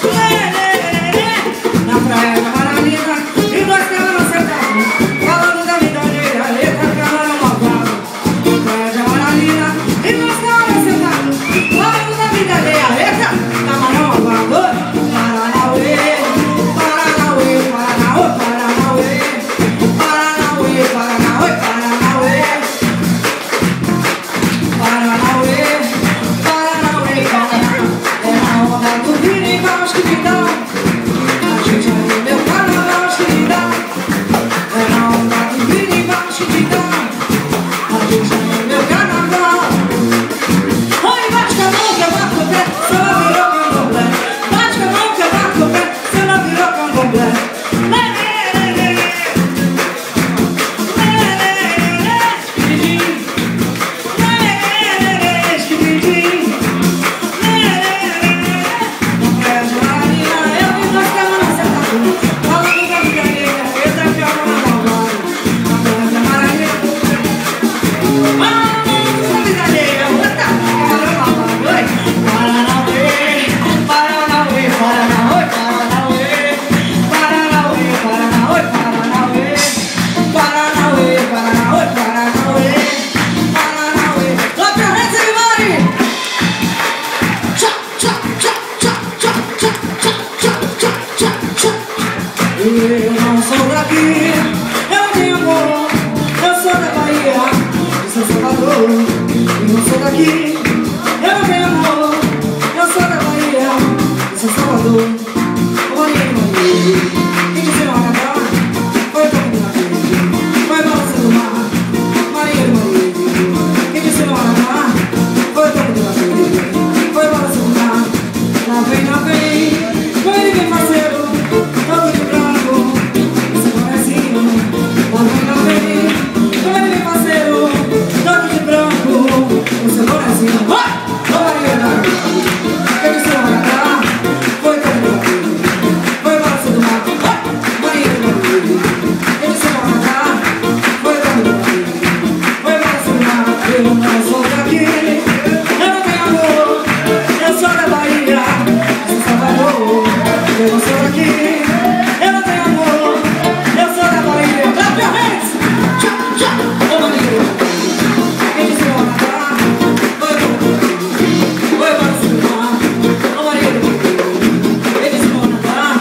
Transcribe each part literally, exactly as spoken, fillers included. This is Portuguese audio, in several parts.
Na praia da Maravilha, e nós camarão sentados, falando da vida alheia, letra camarão malvado. Na praia da Maravilha, e nós camarão sentados, falando da vida alheia, letra camarão malvado. Paranauê, Paranauê, Paranauê, Paranauê, Paranauê, Paranauê, Paranauê, Paranauê, Paranauê, Paranauê. É a onda do Vinícius que me dá. A gente ali, meu carnaval que me dá. É a onda do Vinícius que me dá. A gente ali, meu carnaval. Oi, bate com a mão que eu bato o pé, se ela virou candomblé. Bate com a mão que eu bato o pé, se ela virou candomblé. Lê, lê, lê, lê, lê. Lê, lê, lê, lê, esquidim. Lê, lê, lê, lê, esquidim. Lê, lê, lê, lê. Na praia de Maria, eu vi dois camarões sentados, falando da vida alheia, letra que eu não malvado. Na praia de Maria, falando da vida alheia, letra camarão malvado. Oi, Paranauê, Paranauê, Paranauê, Paranauê, Paranauê, Paranauê, Paranauê, Paranauê, Paranauê, Paranauê, Paranauê. Clap your hands, everybody! Tchá, tchá, tchá, tchá, tchá, tchá, tchá, tchá, tchá, tchá, tchá. Eu não sou daqui, eu tenho amor, eu sou da Bahia, eu sou Salvador. Eu não sou daqui, eu tenho amor, eu sou da Bahia, eu sou Salvador. Maria, Maria, quem disse não acabar, foi o toque da frente, foi a balança do mar. Maria, Maria, quem disse não acabar, foi o toque da frente, foi a balança do mar. Lá vem, lá vem, vem, vem parceiro, todo de branco, você bonezinho. Lá vem, lá vem, vem, vem parceiro, todo de branco, você bonezinho. Vai! Ô Maria, Maria, quem disse não acabar, foi o toque da frente, foi a balança do mar. Vai! Maria, Maria, quem disse não acabar, foi o toque da frente, foi a balança do mar. Eu não sou daqui, eu não tenho amor, eu sou da Bahia, eu sou Salvador. Eu não sou daqui, eu não tenho amor, eu sou da Bahia. Clap your hands! Tchá, tchá. Ô Maria, quem disse não acabar, foi o toque da frente, foi a balança do mar. Ô Maria, quem disse não acabar,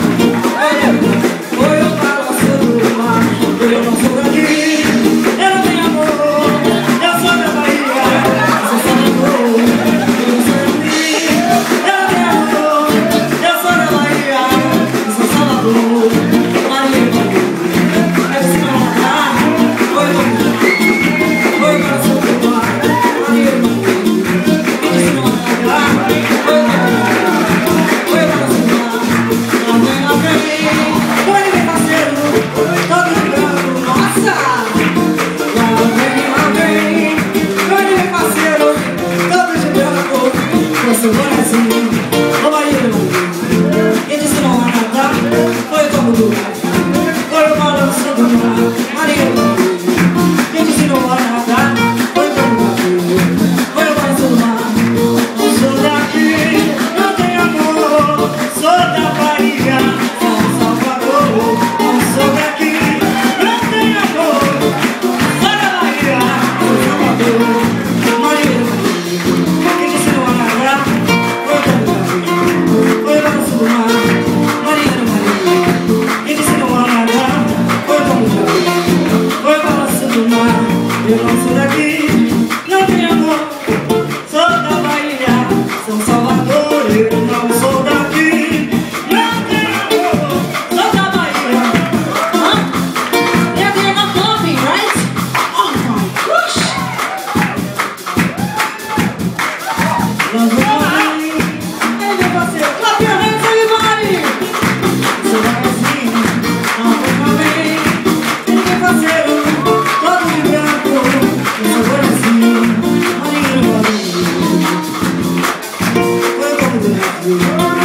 foi o balanço do mar. Eu não sou daqui, eu não tenho amor, eu sou da Bahia, eu sou Salvador. Eu não sou daqui, eu não tenho amor, eu sou da Bahia, eu sou Salvador. Maria, Maria, quem disse não acabar, foi o toque da frente, foi o balanço do mar. Maria, Maria, quem disse não acabar, foi o toque da frente, foi o balanço do mar. Lá vem, lá vem, foi vem parceiro, todo de branco, nossa! Lá vem, lá vem, foi vem parceiro, todo de branco, você bonezinho. Ô Maria, Maria, quem disse não acabar, foi o toque do mar, foi o balanço do mar. Maria, Maria, quem disse não acabar, foi o toque da frente, foi o balanço do mar. Não sou daqui, não tenho amor, sou da Bahia, sou Salvador. Não sou daqui, não tenho amor, sou da Bahia, sou Salvador. Maria, Maria, quem disse não acabar, foi o toque da frente, foi o balanço do mar. Maria, Maria, quem disse não acabar, foi o toque da frente, foi o balanço do mar. Eu não sou daqui, não tenho amor, sou da Bahia, sou Salvador. Eu não sou daqui, não tenho amor, sou da Bahia. Huh? Yeah, they're not coming, right? Oh my gosh! Nós vamos aí, ei meu parceiro, clap your hands, everybody! Seu bonezinho, não vem, ei meu parceiro, todo de branco, seu bonezinho. Maria, Maria, foi o toque da frente.